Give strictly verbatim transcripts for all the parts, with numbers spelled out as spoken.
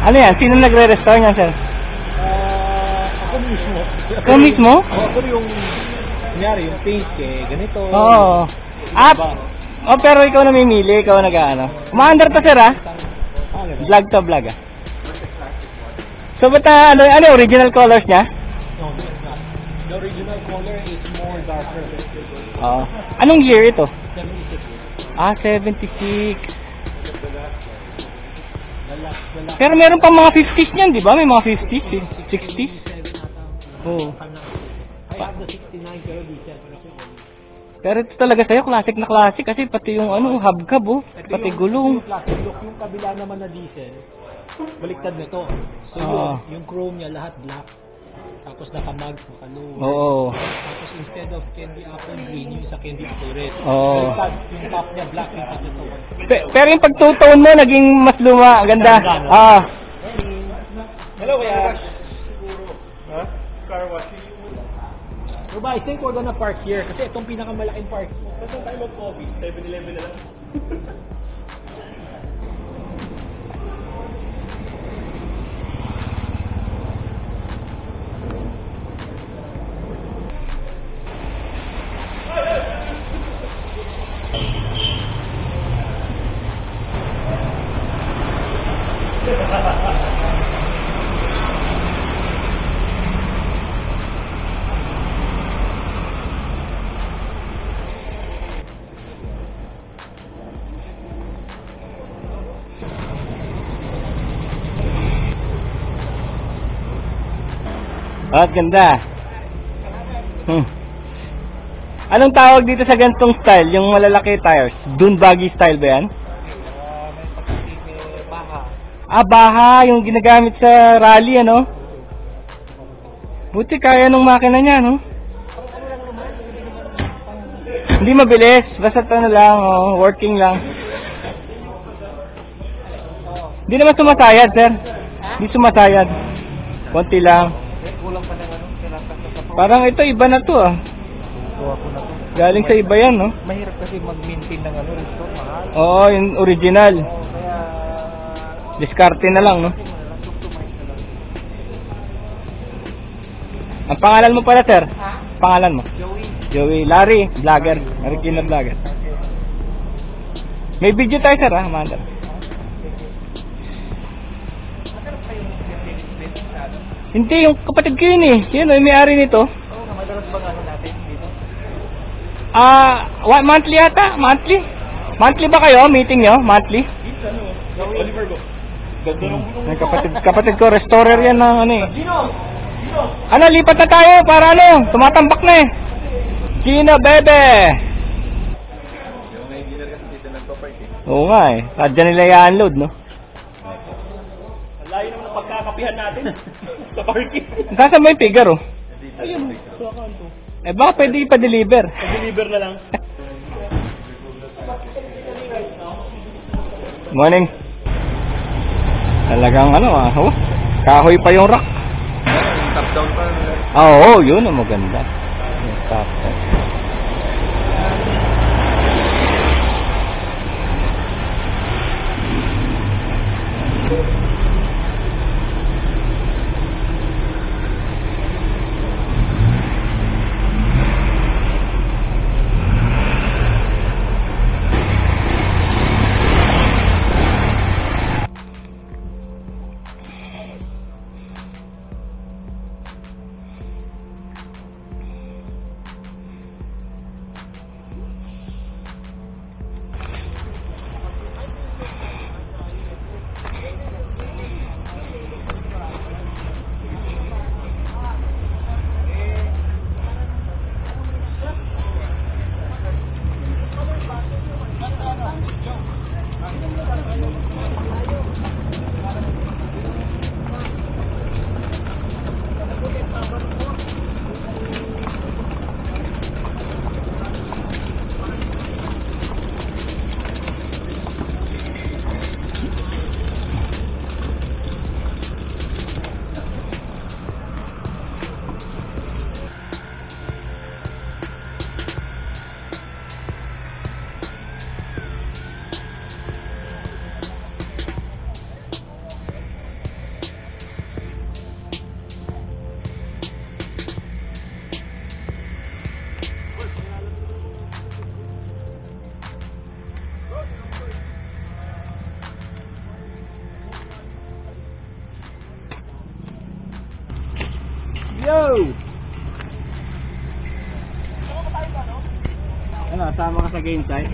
Ano yan? Sino nagre-restore niya, sir? Uh, ako mismo. Ako mismo? Oo, ako yung, kunyari, yung paint eh, ganito. Oo. Ah, oh, pero ikaw namimili, ikaw nag-ano. Umaandar to, sir, ah? Vlog to vlog, ah. So, ba't uh, ano, ano original colors niya? No, it's not. The original color is more darker. Oo. Anong year ito? seventy-six. Ah, seventy-six. Pero meron pa mga fifties niyan, di ba? May mga fifties, sixties. Oo. I have the sixty-nine pero diesel. Pero ito talaga sa'yo, classic na classic. Kasi pati yung ano, hubcap, oh. Pati gulong. Yung plastic look, yung kabila naman na diesel, baliktad na to. So Oo. yun, yung chrome niya lahat black. Tapos naka-mag, naka-low. Oo. Tapos instead of candy apple green, yung isa candy apple red. Oo. Yung top niya black, yung top niya to. Pe pero yung pag-two-tone mo, naging mas luma. Ganda. Ah. Hello, kuya. Ha? Car wash. So ba, I think we're gonna park here kasi itong pinakamalaking park. Kasi tayo mag-coffee, seven eleven na lang. At ganda. Hmm. Anong tawag dito sa ganitong style? Yung malalaki tires? Dune buggy style ba yan? Ah, baha. Yung ginagamit sa rally, ano? Buti kaya nung makina niya, no? Hindi mabilis. Basta ano lang, oh, working lang. Hindi naman sumasayad, sir. Hindi sumasayad. Konti lang. Parang ito, iba na to, ah. Galing sa iba yan, no? Mahirap kasi mag-maintain ng ano, restore, mahal. Oo, yung original. Kaya Diskarte na lang, no? Ang pangalan mo pala, sir? Pangalan mo? Joey. Joey. Larry, vlogger. Marikina vlogger. May video tayo, sir, ha? Amanda. Hindi, yung kapatid ko yun, eh. Yun, yung may-ari nito. Oo, madalas bang ano natin dito? Ah, uh, monthly yata? Monthly? Monthly ba kayo? Meeting nyo? Monthly? Oliver go. Yung kapatid, kapatid ko, restorer yan ng ano eh. Ano, lipat na tayo para ano, tumatambak na eh. Gina, bebe! Oo nga eh, sadya nila i-unload, no? Layo naman ang pagkakapihan natin sa parking. Saan mo yung figure, oh? Ayun, sa kanto. Eh baka pwede ipa-deliver. Pa-deliver na lang. Morning. Talagang ano ah, oh, kahoy pa yung rock. Top down pa. Ah, oo, oh, yun ang maganda. Yung top down. Yo! Ano, sama ka sa game site?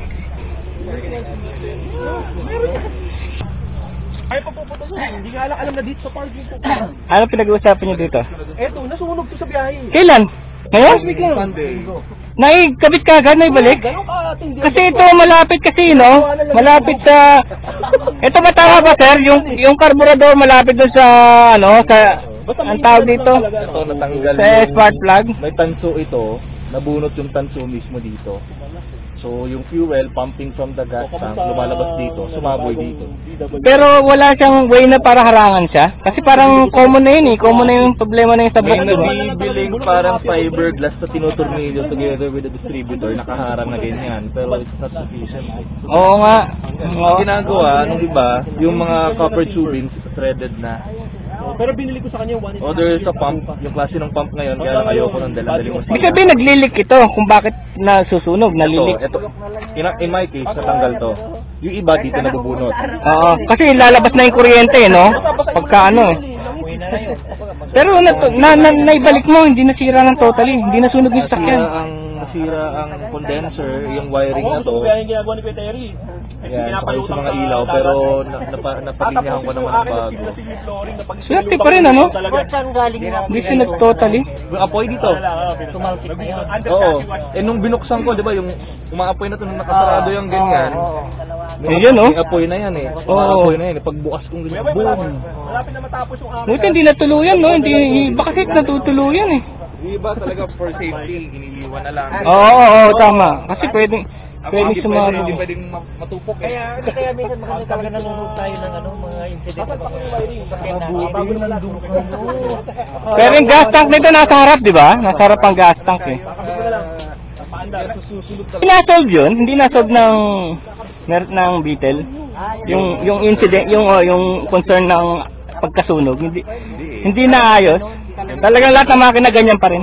Ay, papupunta doon. Hindi nga alam, alam na dito sa parking ko. Ano pinag-uusapan niyo dito? Eto, nasunog to sa biyahe. Kailan? Ngayon? Last week lang. Sunday. Naikabit ka agad, naibalik? Ganun ka, hindi. Kasi ito malapit kasi, no? Malapit sa... Ito ba tama ba, sir? Yung yung carburetor malapit doon sa, ano, sa... Ang tawag dito? Ito, natanggal Sa spark plug? May tanso ito, nabunot yung tanso mismo dito. So, yung fuel pumping from the gas tank, lumalabas dito, sumaboy dito. Pero wala siyang way na para harangan siya? Kasi parang common na yun eh. Common na yung problema na yung sa May box, diba? nabibiling parang fiberglass na tinutornilyo together with the distributor, nakaharang na ganyan. Pero it's not sufficient. Oo nga. Ang ginagawa, nung iba, yung mga copper tubings, threaded na. Pero binili ko sa kanya one. Order sa pump, yung klase ng pump ngayon, kaya lang ayoko ng dala-dali mo. Ibig sabihin naglilik ito kung bakit nasusunog, nalilik. Ito, ito, in, in my case, natanggal to. Yung iba dito nabubunot. Oo, kasi lalabas na yung kuryente, no? Pagka ano eh. Pero na, na, na, naibalik mo, hindi nasira ng totally, hindi nasunog yung sakyan. Nasira ang, nasira ang condenser, yung wiring na to. Kaya yung ginagawa ni Kuya Terry. Yan, saka yung sa mga ilaw, pero na, napa, napalinyahan ko naman ng bago. Swerte pa rin, ano? Hindi siya nag-totally. Yung apoy dito. Oo. Eh nung binuksan ko, di ba, yung umaapoy na to nung nakasarado yung ganyan. May, Yun, no? may apoy na yan eh. Oo. Umaapoy na yan eh. Pagbukas kong ganyan, boom! Malapit na matapos yung akin. Buti hindi natuluyan, no? Hindi, baka kasi natutuluyan eh. Yung iba talaga for safety, giniliwan na lang. Oo, oo, oo, tama. Kasi pwedeng, pwedeng Hindi sumama. pwedeng, hindi pwedeng ma- matupok eh. Kaya, kaya minsan maganda talaga nanonood tayo ng ano, mga incident. Dapat pa yung wiring. Bago na lang. Pero yung gas tank nito nasa harap, di ba? Nasa harap ang gas tank eh. Kakabit ko na lang. Paanda, susunod talaga. Hindi na-solve yun? Hindi na-solve ng, ng Beetle? Yung, yung incident, yung, oh, yung concern ng pagkasunog, hindi, hindi naayos. Talagang lahat ng makina ganyan pa rin.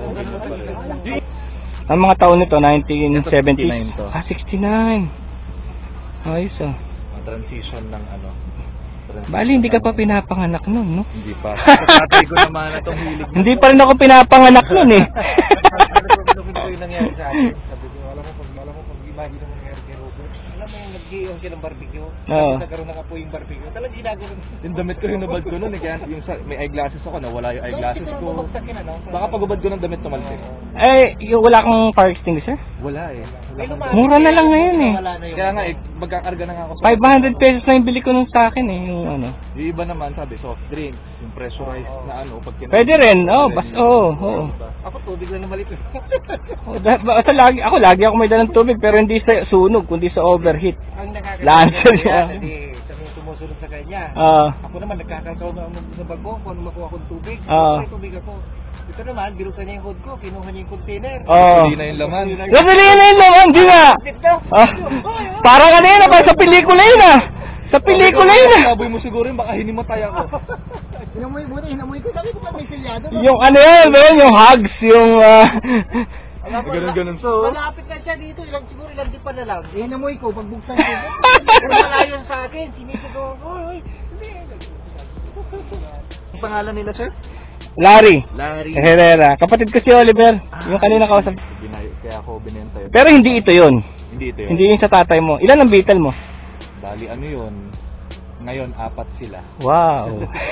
Ang mga taon nito, nineteen seventy. sixty-nine to. Ah, sixty-nine. Ayos ah. Ang transition ng ano. transition Bali, hindi ka pa pinapanganak nun, no? Hindi pa. Tatay ko naman na itong hilig. Hindi pa rin ako pinapanganak nun eh. Ano ko yung nangyari sa akin? Sabi ko, alam mo, pag alam mo, pag imagine mo nangyari kay Robert, alam mo, nag-iiwan siya ng barbecue. Oo. Nagkaroon ng apoy yung barbecue. Talagang ginagawa. Yung damit ko yung nabad ko nun eh. Kaya yung sa, may eyeglasses ako, nawala yung eyeglasses ko. ano? Baka pagubad ko ng damit tumalsik. Eh, yung wala kang fire extinguisher? Wala eh. Wala akong- Mura na lang ngayon eh. Wala na yun. Kaya nga eh, magkakarga na nga ako sa... five hundred pesos na yung bili ko nung sa akin eh, yung ano. Yung iba naman sabi, soft drinks, yung pressurized na ano. Pag kina- Pwede rin, oh, bas, oo, oo. Ako tubig lang na maliit. Oh, da- basta lagi, ako lagi ako may dalang tubig pero hindi sa sunog, kundi sa overheat. Ang Lancer nakakagawa siya. hindi sabi sumusunod sa kanya. Ah, Ako naman nagkakakaw na ako sa bag ko kung ano makuha akong tubig. Oo. May tubig ako. Ito naman, binukan niya yung hood ko, kinuha niya yung container. oo. Hindi na yung laman. Nasali na yun naman, di nga. Ah, parang ano yun, parang sa pelikula yun ah. Sa pelikula yun ah. Saboy mo siguro yun, baka hinimatay ako. Inamoy mo na, inamoy ko. Sabi ko pa may silyado. Yung ano yun, yun, yung hugs, yung ah, Ganun-ganun. So, Malapit na siya dito, ilang siguro ilang di pa na lang. Eh, inamoy ko, pagbuksan ko. Pero malayo sa akin, sinisi ko, oy, oy. ang pangalan nila sir? Larry Larry. Herrera. Kapatid ko si Oliver, yung kanina kausap. Binayo, kaya ako binenta yun. Pero hindi ito yun. Hindi ito yun. Hindi yung sa tatay mo. Ilan ang Beetle mo? Bali ano yun? Ngayon, apat sila. Wow.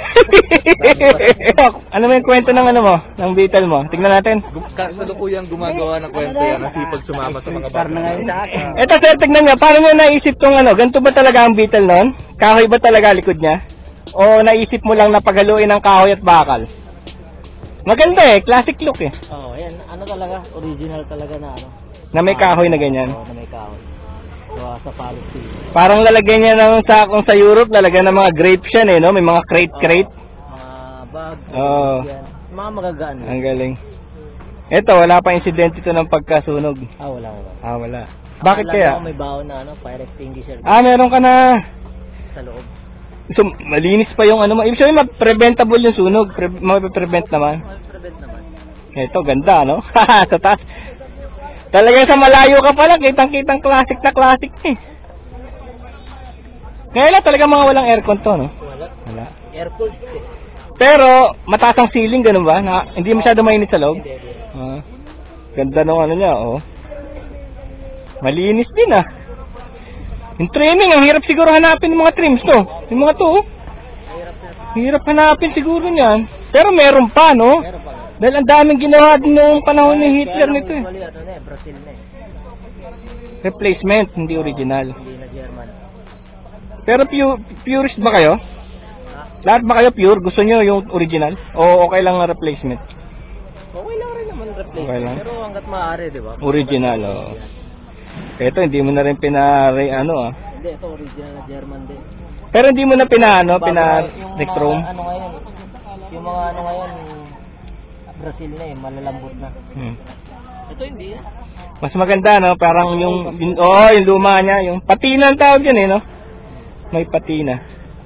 Ano mo yung kwento ng ano mo? Ng Beetle mo? Tignan natin. Gum- Kasalukuyang gumagawa ng kwento yan ang sipag sumama sa mga bata. Eto sir, tignan nyo. Paano nyo naisip tong ano? Ganito ba talaga ang Beetle nun? Kahoy ba talaga likod niya? O naisip mo lang na paghaluin ng kahoy at bakal? Maganda eh. Classic look eh. Oo, yan. Ano talaga? Original talaga na ano. Na may kahoy na ganyan. Oo, na may kahoy. So, sa policy. Parang lalagyan niya ng sa kung sa Europe, lalagyan ng mga grape siya eh, no? May mga crate-crate. Mga bag. Oo. yan. Mga magagaan. Ang galing. Eto, wala pa incident ito ng pagkasunog. Ah, wala, wala. Ah, wala. Bakit Akala kaya? ko may baon na ano, fire extinguisher Ah, meron ka na. sa loob. So, malinis pa yung ano mo. Ibig sabihin, ma-preventable yung sunog. Pre ma-prevent naman. All prevent naman. Ito, ganda, no? Sa taas. Talagang sa malayo ka pala, kitang-kitang classic na classic eh. Kaya lang talaga mga walang aircon to, no? Wala. Wala. Air cooled. Pero, mataas ang ceiling, ganun ba? Na, hindi masyado mainit sa loob? Ah, ganda nung ano niya, oh. Malinis din, ah. Yung trimming, ang hirap siguro hanapin ng mga trims to. Yung mga to, oh. Hirap hanapin siguro niyan. Pero meron pa, no? Meron pa. Dahil ang daming ginawa din noong panahon ni Hitler nito, eh. Usually, ano na eh, Brazil na eh. Replacement, hindi original. Hindi na German. Pero pu purist ba kayo? Lahat ba kayo pure? Gusto nyo yung original? O okay lang na replacement? Okay lang rin naman replacement. Okay lang. Pero hanggat maaari, di ba? Original, oo. Ito, hindi mo na rin pinare, ano ah. Hindi, ito original na German din. Pero hindi mo na pinaano, Bago pina yung next mga room? ano ngayon, yung mga ano ngayon, Brazil na eh, malalambot na. Hmm. Ito hindi eh. Mas maganda, no? Parang yung, yung oh, yung luma niya, yung patina ang tawag yan, eh, no? May patina.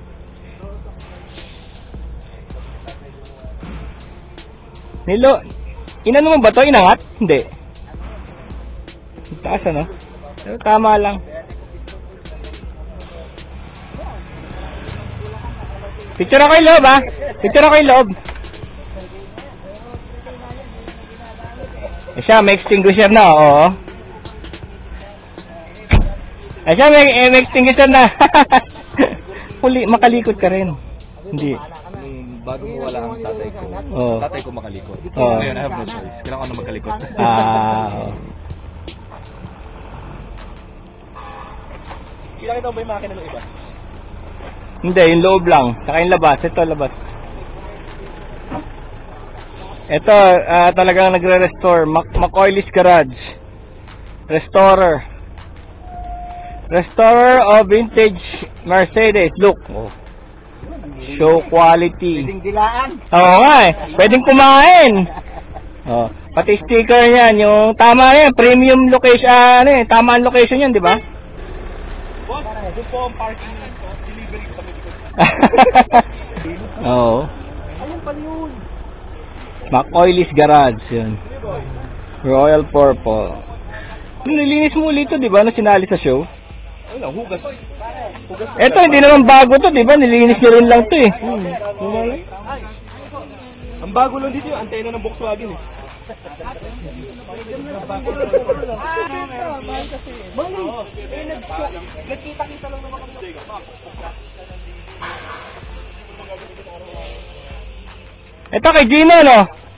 Nilo, inano mo ba to? Inangat? Hindi. Taas, ano? Pero tama lang. Picture ako yung loob, ha? Picture ako yung loob. Eh siya, may extinguisher na, oo. Eh siya, may, eh, may extinguisher na. Huli, makalikot ka rin. Hindi. Bago mo wala ang tatay ko, Oo. tatay ko makalikot. Oo. Ngayon, I have no choice. Kailangan ko na magkalikot. Ah, oo. Kinakita mo ba yung makina ng iba? Hindi, yung loob lang. Saka yung labas. Ito, labas. Ito, ah, talagang nagre-restore. Mac McCoy's Garage. Restorer. Restorer of vintage Mercedes. Look. Oh. Show quality. Pwedeng dilaan. Oo nga eh. Pwedeng kumain. Oh. Pati sticker niyan. Yung tama yan. Premium location. Ah, ano eh. Tama ang location yan, di ba? Boss, doon po ang parking nito. Delivery sa likod. Oo. Ayun pala yun. McCoy's Garage. Yun. Royal Purple. Nilinis mo ulit ito, di ba? Na sinali sa show. Ayun lang, hugas. Hugas. Eto, hindi naman bago to, di ba? Nilinis nyo rin lang to eh. Hmm. Ang bago lang dito yung antena ng Volkswagen eh. Nagkita-kita lang naman kami. Ito kay Gino, no?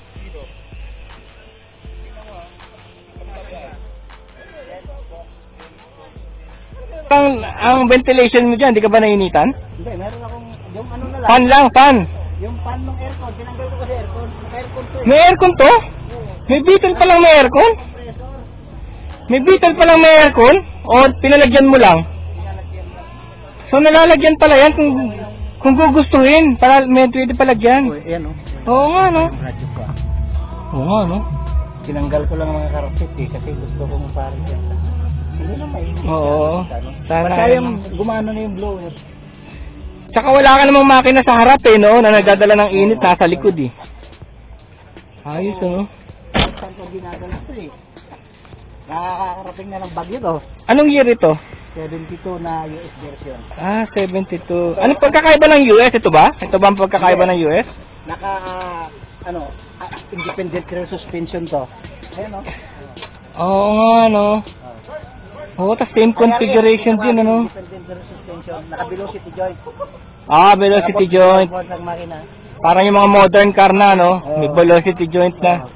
Ang, ang ventilation mo dyan, di ka ba nainitan? Hindi, meron akong, yung ano na lang, Fan lang, fan. yung fan ng aircon, tinanggal ko kasi aircon, aircon to eh. May aircon to? May Beetle pa lang may aircon? May Beetle pa lang may aircon? O pinalagyan mo lang? So nalalagyan pala yan kung kung gugustuhin, para may pwede palagyan. Ayan o. Oo nga, no? Radyo ko. Oo nga, no? Tinanggal ko lang ang mga karapit eh, kasi gusto kong parang yan. Hindi na may. Oo. Sana. Basta yung gumana na yung blower. Tsaka wala ka namang makina sa harap eh, no? Na nagdadala ng init, nasa likod eh. Ayos, no? Saan ko ginagawa ito eh. Nakakarating na ng bagyo to. Anong year ito? seventy-two na U S version. Ah, seventy-two. Ano pagkakaiba ng U S? Ito ba? Ito ba ang pagkakaiba ng U S? Naka, ano, ah, independent rear suspension to. Ayan o. Oo nga, no? Oo, tas same configuration din, ano? Independent rear suspension. Naka velocity joint. Ah, velocity joint. Tapos ang makina. Parang yung mga modern car na, no? May velocity joint na.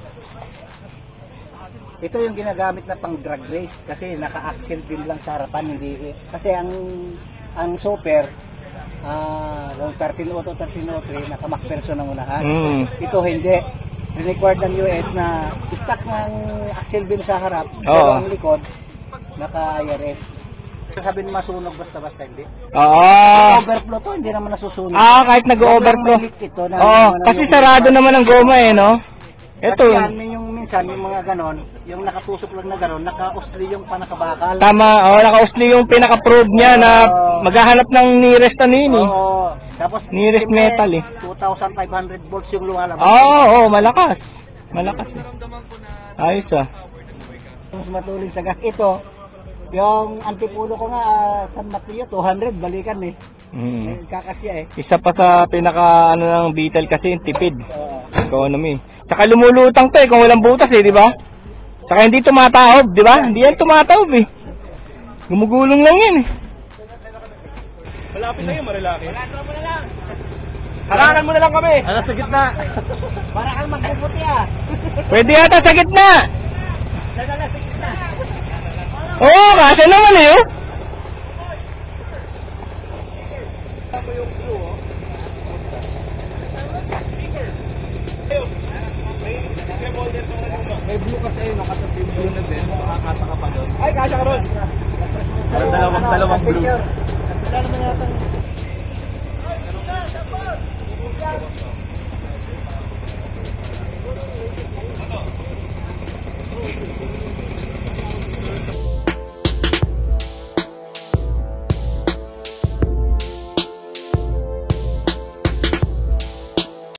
Ito yung ginagamit na pang drag race kasi naka-axle din lang sa harapan, hindi kasi ang ang super ah uh, thirteen auto thirteen oh three naka MacPherson ang unahan. Mm. Ito hindi. Required ng U S na stock ng axle din sa harap, Oo. pero ang likod naka-I R S. Sabi mo masunog basta-basta hindi. Oo. Overflow to, hindi naman nasusunog. Ah, kahit nag-overflow. Ito na. Oo, kasi sarado naman ang goma eh, no? Ito. Kasi yan, yung minsan, yung mga ganon, yung nakatusok lang na ganon, naka-usli yung panakabakal. Tama, oh, naka-usli yung pinaka-prove niya na maghahanap ng nearest ano yun eh. Oo. Tapos, Nearest metal eh. two thousand five hundred volts yung lumalabas. Oo, oh, oh, malakas. Malakas eh. Ayos ah. Mas matuloy sa gas. Ito, Yung antipulo ko nga, ah, San Mateo, two hundred, balikan eh. Mm. Eh, kakasya eh. Isa pa sa pinaka ano ng Beetle kasi yung tipid. Economy. Tsaka lumulutang to eh kung walang butas eh, di ba? Tsaka hindi tumataob, di ba? Hindi yan tumataob eh. Gumugulong lang yan eh. Malapit na yun, marilaki. Harangan mo na lang. Harangan mo na lang kami. Ano sa gitna? Para kang magbubuti ah. Pwede yata sa gitna. Sadala sa gitna. Oo, kasi naman eh. Oh. May blue kasi yun, nakasap yung blue na din. Makakasa ka pa doon. Ay, kasya ka ron. Dalawang, dalawang blue. Wala naman yata.